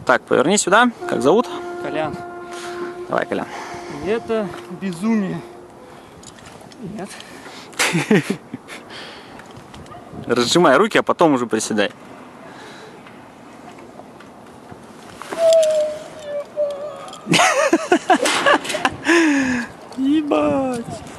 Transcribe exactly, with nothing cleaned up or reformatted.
Так, поверни сюда. Как зовут? Колян. Давай, Колян. Это безумие. Нет. Разжимай руки, а потом уже приседай. Ебать.